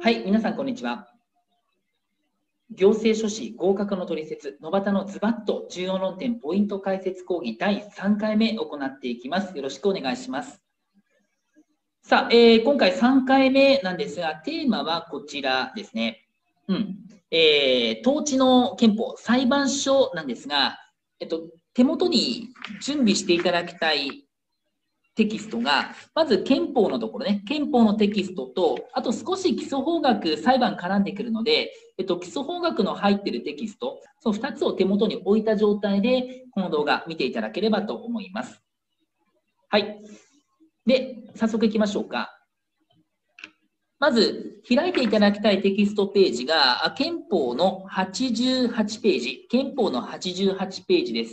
はい、皆さんこんにちは。行政書士合格の取説、野端のズバッと重要論点ポイント解説講義第3回目行っていきます。よろしくお願いします。さあ、今回3回目なんですが、テーマはこちらですね。統治の憲法、裁判所なんですが、手元に準備していただきたいテキストが、まず憲法のところね、憲法のテキストと、あと少し基礎法学、裁判絡んでくるので、基礎法学の入っているテキスト、その2つを手元に置いた状態で、この動画見ていただければと思います。はい。で、早速いきましょうか。まず、開いていただきたいテキストページが、憲法の88ページ、憲法の88ページです。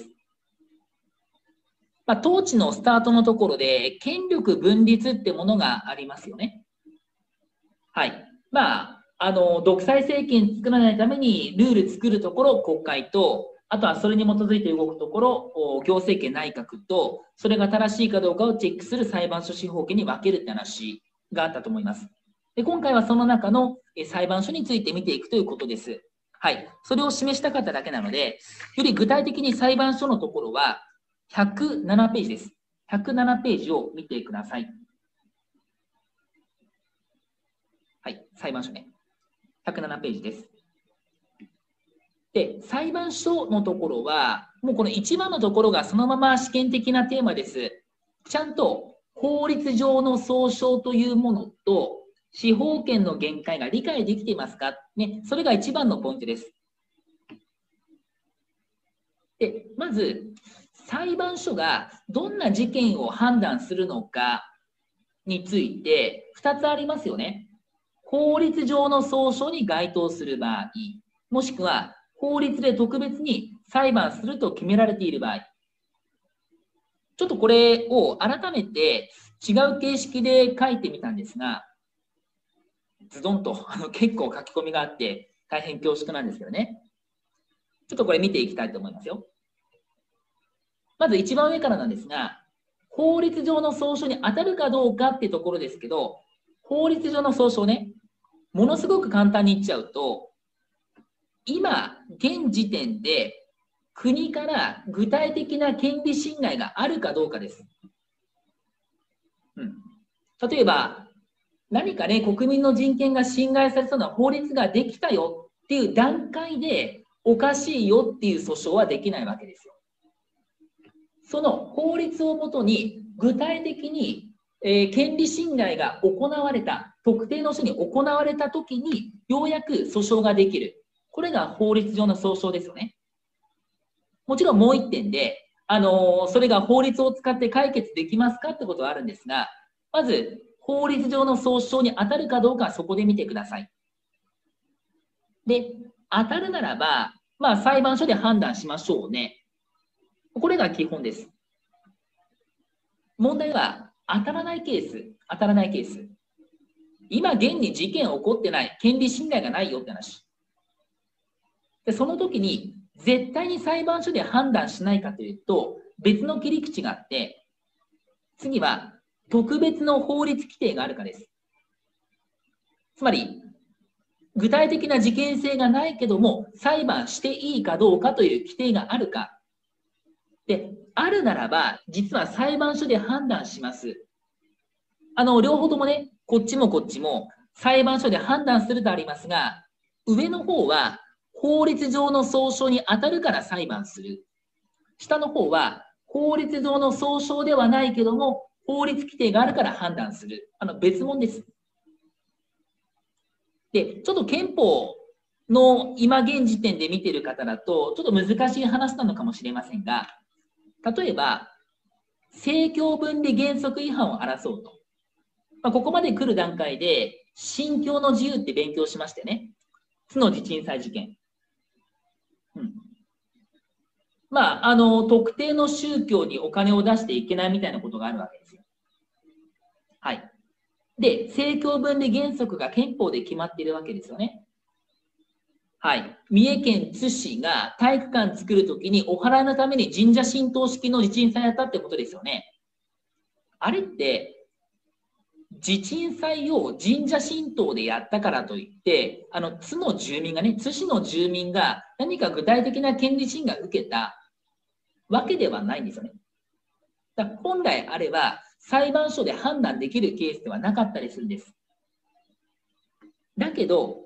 統治のスタートのところで、権力分立ってものがありますよね。はい。独裁政権作らないためにルール作るところ、国会と、あとはそれに基づいて動くところ、行政権内閣と、それが正しいかどうかをチェックする裁判所司法権に分けるって話があったと思います。で、今回はその中の裁判所について見ていくということです。はい。それを示したかっただけなので、より具体的に裁判所のところは、107ページです。107ページを見てください。はい、裁判所ね。107ページです。で、裁判所のところは、もうこの1番のところがそのまま試験的なテーマです。ちゃんと法律上の総称というものと、司法権の限界が理解できていますか、ね、それが一番のポイントです。で、まず、裁判所がどんな事件を判断するのかについて2つありますよね。法律上の総称に該当する場合、もしくは法律で特別に裁判すると決められている場合。ちょっとこれを改めて違う形式で書いてみたんですが、ズドンと結構書き込みがあって大変恐縮なんですけどね。ちょっとこれ見ていきたいと思いますよ。まず一番上からなんですが、法律上の総称に当たるかどうかっていうところですけど、法律上の総称ね、ものすごく簡単に言っちゃうと、今、現時点で国から具体的な権利侵害があるかどうかです。例えば、何かね、国民の人権が侵害されそうな法律ができたよっていう段階で、おかしいよっていう訴訟はできないわけですよ。その法律をもとに具体的に、権利侵害が行われた、特定の人に行われたときにようやく訴訟ができる。これが法律上の訴訟ですよね。もちろんもう一点で、それが法律を使って解決できますかってことはあるんですが、まず法律上の訴訟に当たるかどうかはそこで見てください。で、当たるならば、裁判所で判断しましょうね。これが基本です。問題は当たらないケース、当たらないケース。今現に事件起こってない、権利侵害がないよって話。で、その時に絶対に裁判所で判断しないかというと、別の切り口があって、次は特別の法律規定があるかです。つまり、具体的な事件性がないけども、裁判していいかどうかという規定があるか。で、あるならば、実は裁判所で判断します。両方ともね、こっちもこっちも裁判所で判断するとありますが、上の方は法律上の総称に当たるから裁判する。下の方は法律上の総称ではないけども、法律規定があるから判断する。別物です。で、ちょっと憲法の今現時点で見ている方だと、ちょっと難しい話なのかもしれませんが、例えば、政教分離原則違反を争うと。ここまで来る段階で、信教の自由って勉強しましてね。角地鎮祭事件。特定の宗教にお金を出していけないみたいなことがあるわけですよ。はい。で、政教分離原則が憲法で決まっているわけですよね。はい。三重県津市が体育館作るときにお祓いのために神社神道式の地鎮祭やったってことですよね。あれって、 地鎮祭を神社神道でやったからといって、津の住民がね、津市の住民が何か具体的な権利侵害を受けたわけではないんですよね。だから本来あれば、裁判所で判断できるケースではなかったりするんです。だけど、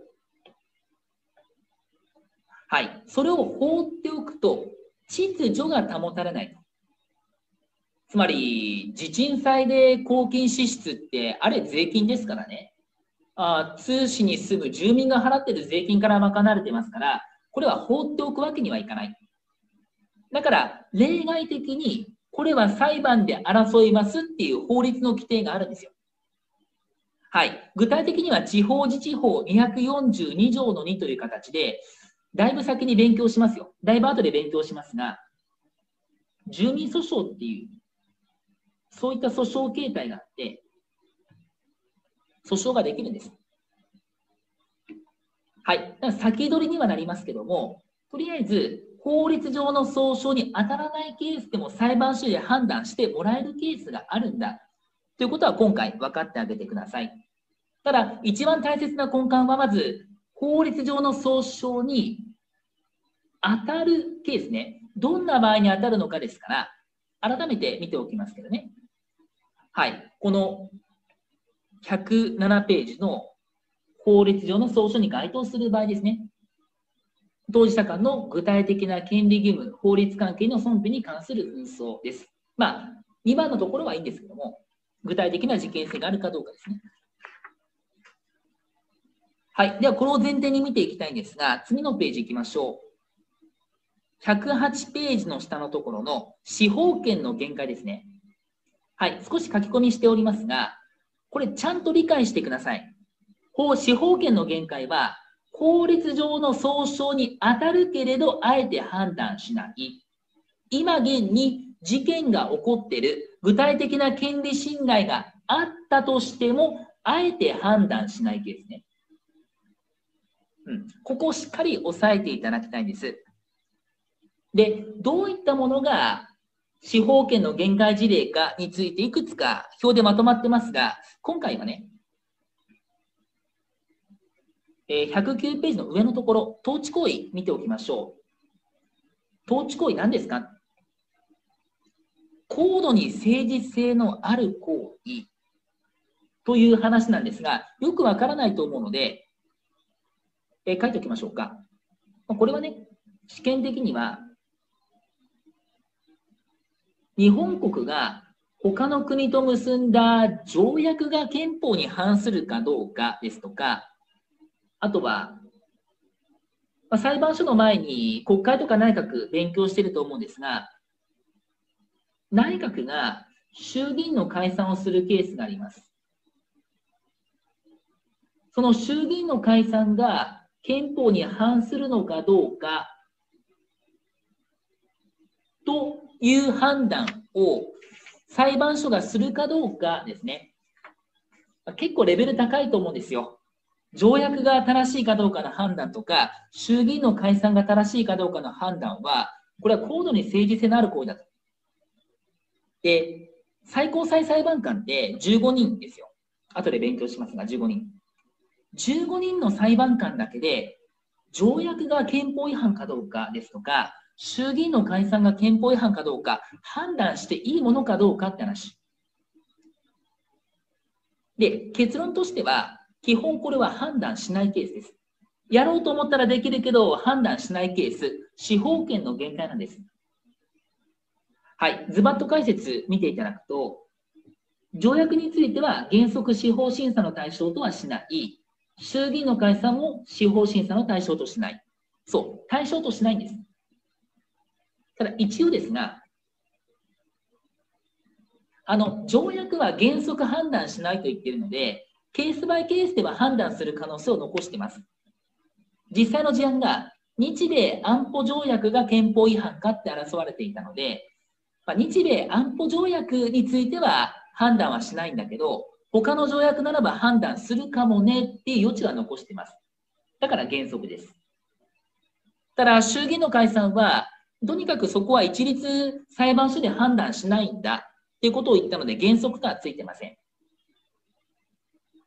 はい、それを放っておくと、秩序が保たれない。つまり、地鎮祭で公金支出って、あれ税金ですからね。津市に住む住民が払っている税金から賄われてますから、これは放っておくわけにはいかない。だから、例外的に、これは裁判で争いますっていう法律の規定があるんですよ。はい。具体的には、地方自治法242条の2という形で、だいぶ先に勉強しますよ。だいぶ後で勉強しますが、住民訴訟っていう、そういった訴訟形態があって、訴訟ができるんです。はい。だから先取りにはなりますけども、とりあえず、法律上の訴訟に当たらないケースでも裁判所で判断してもらえるケースがあるんだということは今回分かってあげてください。ただ、一番大切な根幹はまず、法律上の訴訟に当たるケースね。どんな場合に当たるのかですから、改めて見ておきますけどね。はい。この107ページの法律上の訴訟に該当する場合ですね。当事者間の具体的な権利義務、法律関係の損否に関する紛争です。まあ、2番のところはいいんですけども、具体的な事件性があるかどうかですね。はい。では、これを前提に見ていきたいんですが、次のページ行きましょう。108ページの下のところの司法権の限界ですね。はい。少し書き込みしておりますが、これちゃんと理解してください。司法権の限界は、法律上の訴訟に当たるけれど、あえて判断しない。今現に事件が起こっている具体的な権利侵害があったとしても、あえて判断しないケースね。ここをしっかり押さえていただきたいんです。で、どういったものが司法権の限界事例かについていくつか表でまとまってますが、今回はね、109ページの上のところ、統治行為見ておきましょう。統治行為何ですか？高度に誠実性のある行為という話なんですが、よくわからないと思うので、書いておきましょうか。これはね、試験的には、日本国が他の国と結んだ条約が憲法に反するかどうかですとか、あとは、裁判所の前に国会とか内閣勉強していると思うんですが、内閣が衆議院の解散をするケースがあります。その衆議院の解散が憲法に反するのかどうかという判断を裁判所がするかどうかですね。結構レベル高いと思うんですよ。条約が正しいかどうかの判断とか、衆議院の解散が正しいかどうかの判断は、これは高度に誠実性のある行為だと。で、最高裁裁判官って15人ですよ。後で勉強しますが、15人。15人の裁判官だけで、条約が憲法違反かどうかですとか、衆議院の解散が憲法違反かどうか、判断していいものかどうかって話。で、結論としては、基本これは判断しないケースです。やろうと思ったらできるけど、判断しないケース、司法権の限界なんです。はい、ズバッと解説見ていただくと、条約については原則司法審査の対象とはしない。衆議院の解散も司法審査の対象としない。そう、対象としないんです。ただ一応ですが、条約は原則判断しないと言っているので、ケースバイケースでは判断する可能性を残しています。実際の事案が日米安保条約が憲法違反かって争われていたので、日米安保条約については判断はしないんだけど、他の条約ならば判断するかもねっていう余地は残しています。だから原則です。ただ、衆議院の解散は、とにかくそこは一律裁判所で判断しないんだっていうことを言ったので、原則とはついてません。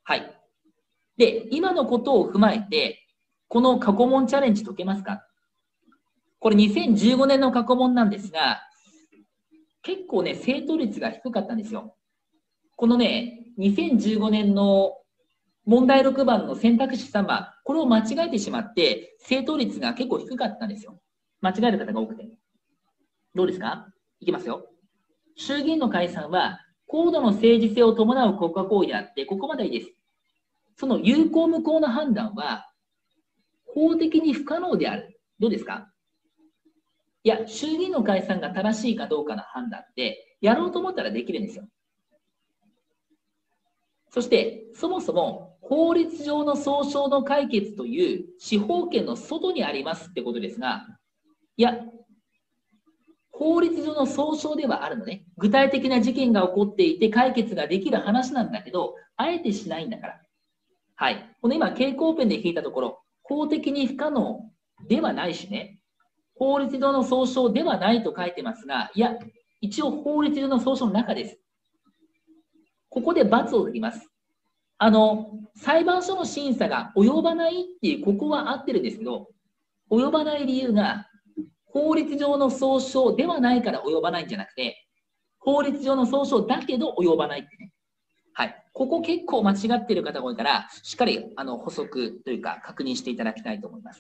はい。で、今のことを踏まえて、この過去問チャレンジ解けますか？これ2015年の過去問なんですが、結構ね、正答率が低かったんですよ。このね、2015年の問題6番の選択肢3番、これを間違えてしまって、正答率が結構低かったんですよ。間違える方が多くて。どうですか？いきますよ。衆議院の解散は、高度の政治性を伴う国家行為であって、ここまでいいです。その有効無効の判断は、法的に不可能である。どうですか？いや、衆議院の解散が正しいかどうかの判断って、やろうと思ったらできるんですよ。そして、そもそも法律上の訴訟の解決という司法権の外にありますってことですが、いや、法律上の訴訟ではあるのね。具体的な事件が起こっていて解決ができる話なんだけど、あえてしないんだから。はい。この今、蛍光ペンで引いたところ、法的に不可能ではないしね、法律上の訴訟ではないと書いてますが、いや、一応法律上の訴訟の中です。ここで×を振ります。裁判所の審査が及ばないっていう、ここは合ってるんですけど、及ばない理由が、法律上の訴訟ではないから及ばないんじゃなくて、法律上の訴訟だけど及ばないってね。はい。ここ結構間違っている方が多いから、しっかり補足というか確認していただきたいと思います。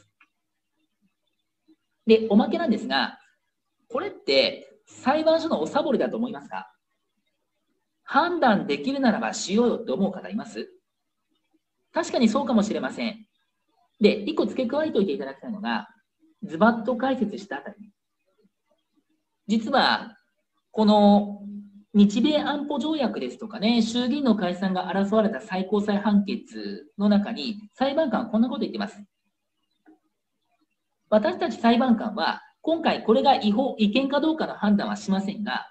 で、おまけなんですが、これって裁判所のおサボりだと思いますか？判断できるならばしようよって思う方います？確かにそうかもしれません。で、1個付け加えておいていただきたいのが、ズバッと解説したあたり。実は、この日米安保条約ですとかね、衆議院の解散が争われた最高裁判決の中に、裁判官はこんなこと言っています。私たち裁判官は、今回これが違憲かどうかの判断はしませんが、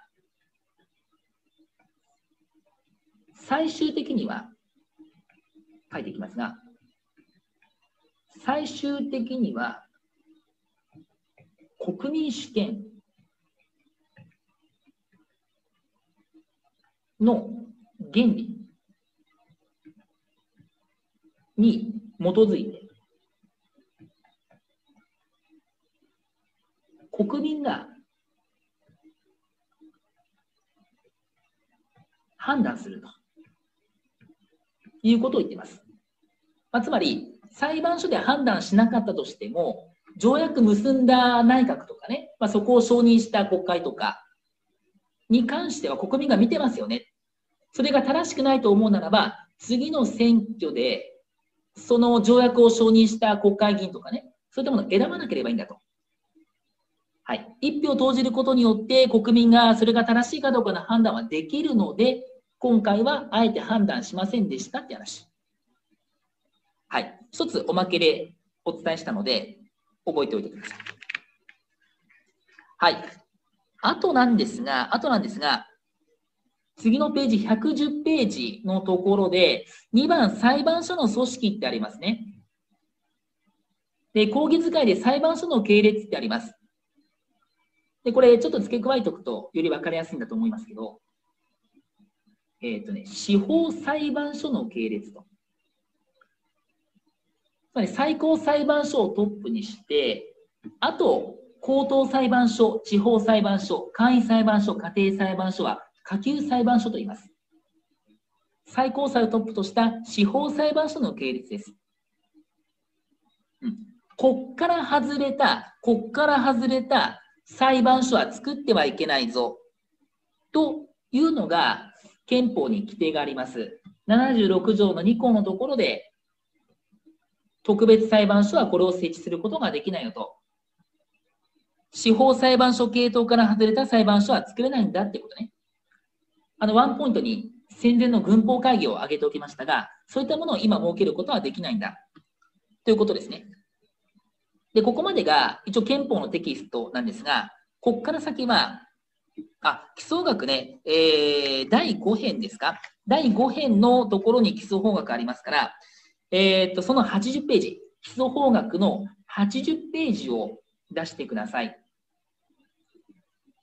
最終的には、書いていきますが、最終的には、国民主権の原理に基づいて、国民が判断するということを言っています。つまり、裁判所で判断しなかったとしても、条約結んだ内閣とかね、そこを承認した国会とかに関しては国民が見てますよね。それが正しくないと思うならば、次の選挙でその条約を承認した国会議員とかね、そういったものを選ばなければいいんだと。はい、一票を投じることによって国民がそれが正しいかどうかの判断はできるので、今回はあえて判断しませんでしたって話。はい、一つおまけでお伝えしたので覚えておいてください。はい、あとなんですが、次のページ110ページのところで2番裁判所の組織ってありますね。で、講義使いで裁判所の系列ってあります。で、これちょっと付け加えておくとより分かりやすいんだと思いますけど、司法裁判所の系列と。つまり最高裁判所をトップにして、あと、高等裁判所、地方裁判所、簡易裁判所、家庭裁判所は下級裁判所と言います。最高裁をトップとした司法裁判所の系列です。こっから外れた裁判所は作ってはいけないぞというのが憲法に規定があります。76条の2項のところで、特別裁判所はこれを設置することができないよと。司法裁判所系統から外れた裁判所は作れないんだってことね。ワンポイントに戦前の軍法会議を挙げておきましたが、そういったものを今設けることはできないんだということですね。で、ここまでが一応憲法のテキストなんですが、ここから先は、基礎学ね、第5編ですか。第5編のところに基礎法学ありますから、その80ページ、基礎法学の80ページを出してください。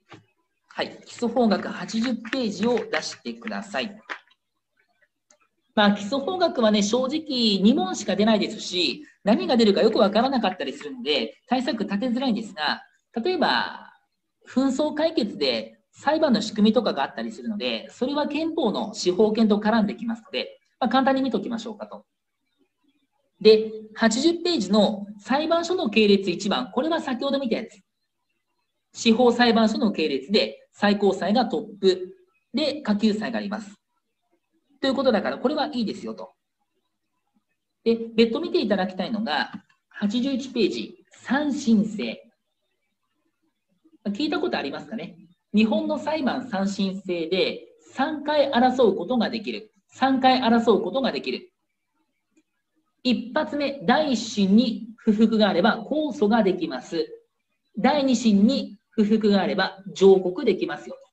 はい、基礎法学80ページを出してください。 基礎法学はね、正直2問しか出ないですし、何が出るかよくわからなかったりするので、対策立てづらいんですが、例えば、紛争解決で裁判の仕組みとかがあったりするので、それは憲法の司法権と絡んできますので、簡単に見ておきましょうかと。で、80ページの裁判所の系列1番、これは先ほど見たやつ。司法裁判所の系列で、最高裁がトップで、下級裁があります。ということだから、これはいいですよと。で、別途見ていただきたいのが、81ページ、三審制。聞いたことありますかね。日本の裁判三審制で3回争うことができる。3回争うことができる。一発目、第一審に不服があれば控訴ができます。第二審に不服があれば上告できますよ。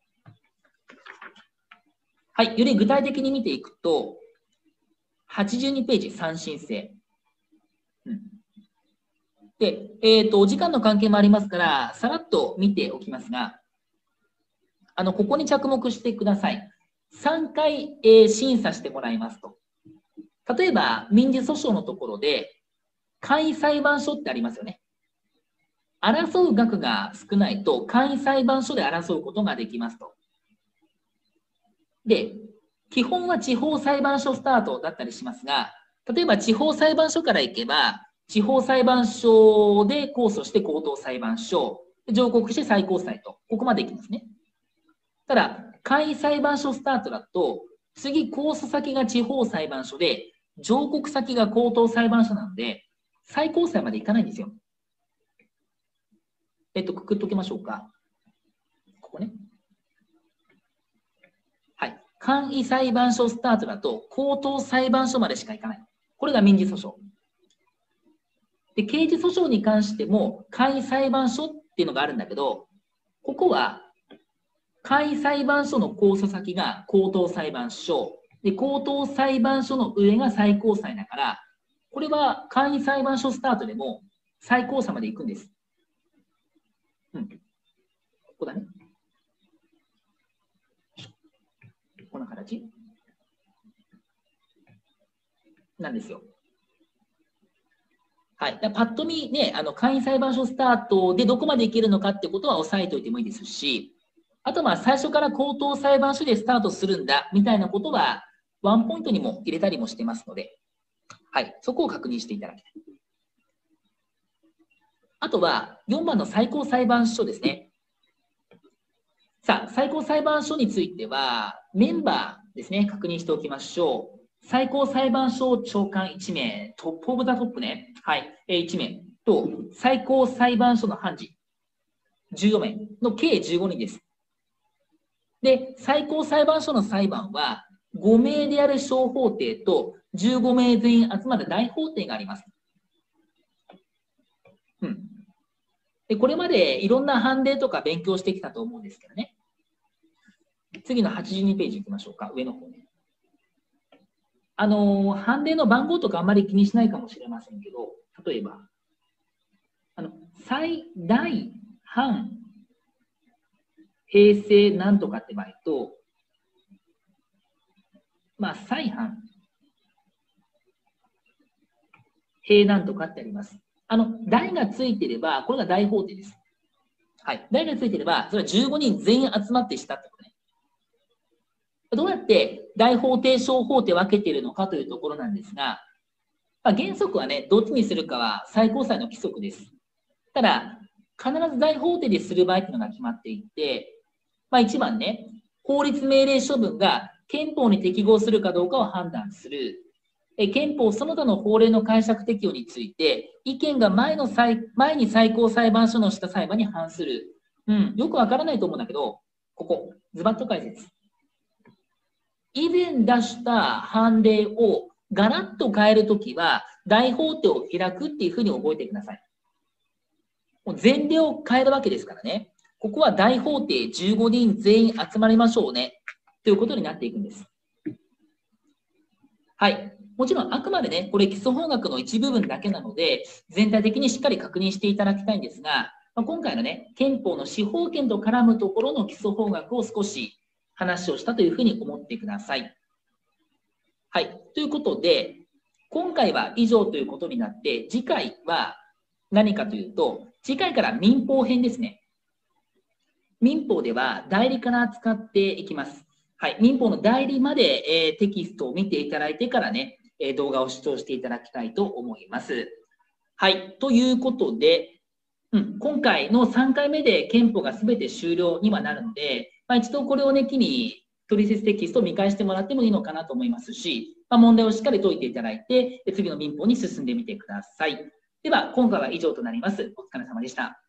はい、より具体的に見ていくと、82ページ、三審制。で、お時間の関係もありますから、さらっと見ておきますが、ここに着目してください。3回、審査してもらいますと。例えば、民事訴訟のところで、簡易裁判所ってありますよね。争う額が少ないと、簡易裁判所で争うことができますと。で、基本は地方裁判所スタートだったりしますが、例えば地方裁判所から行けば、地方裁判所で控訴して高等裁判所、上告して最高裁と、ここまで行きますね。ただ、簡易裁判所スタートだと、次、控訴先が地方裁判所で、上告先が高等裁判所なので、最高裁まで行かないんですよ。くくっときましょうか。ここね。はい。簡易裁判所スタートだと、高等裁判所までしか行かない。これが民事訴訟。で、刑事訴訟に関しても、簡易裁判所っていうのがあるんだけど、ここは、簡易裁判所の控訴先が高等裁判所、で、高等裁判所の上が最高裁だから、これは簡易裁判所スタートでも最高裁まで行くんです。ここだね。こんな形なんですよ。はい。パッと見ね、簡易裁判所スタートでどこまでいけるのかってことは押さえておいてもいいですし、あと最初から高等裁判所でスタートするんだみたいなことはワンポイントにも入れたりもしてますので、はい。そこを確認していただきたい。あとは4番の最高裁判所ですね。さあ、最高裁判所については、メンバーですね、確認しておきましょう。最高裁判所長官1名、トップオブザトップね、はい、1名と、最高裁判所の判事、14名の計15人です。で、最高裁判所の裁判は、5名である小法廷と15名全員集まる大法廷があります。でこれまでいろんな判例とか勉強してきたと思うんですけどね。次の82ページいきましょうか、上の方ね。判例の番号とかあんまり気にしないかもしれませんけど、例えば、最大判平成なんとかって場合と、再判平なんとかってあります。大がついてれば、これが大法廷です。はい。大がついてれば、それは15人全員集まってしたってことね。どうやって大法廷、小法廷分けているのかというところなんですが、原則はね、どっちにするかは最高裁の規則です。ただ、必ず大法廷でする場合というのが決まっていて、1番ね、法律命令処分が憲法に適合するかどうかを判断する。憲法その他の法令の解釈適用について、意見が前に最高裁判所のした裁判に反する。よくわからないと思うんだけど、ここ、ズバッと解説。以前出した判例をガラッと変えるときは、大法廷を開くっていうふうに覚えてください。もう前例を変えるわけですからね。ここは大法廷15人全員集まりましょうね。ということになっていくんです。はい。もちろん、あくまでね、これ基礎法学の一部分だけなので、全体的にしっかり確認していただきたいんですが、今回のね、憲法の司法権と絡むところの基礎法学を少し話をしたというふうに思ってください。はい。 はい。ということで、今回は以上ということになって、次回は何かというと、次回から民法編ですね。民法では代理から扱っていきます。はい。民法の代理まで、テキストを見ていただいてからね、動画を視聴していただきたいと思います。はい。ということで、今回の3回目で憲法が全て終了にはなるので、一度これをね、機に取説テキストを見返してもらってもいいのかなと思いますし、問題をしっかり解いていただいて、次の民法に進んでみてください。では、今回は以上となります。お疲れ様でした。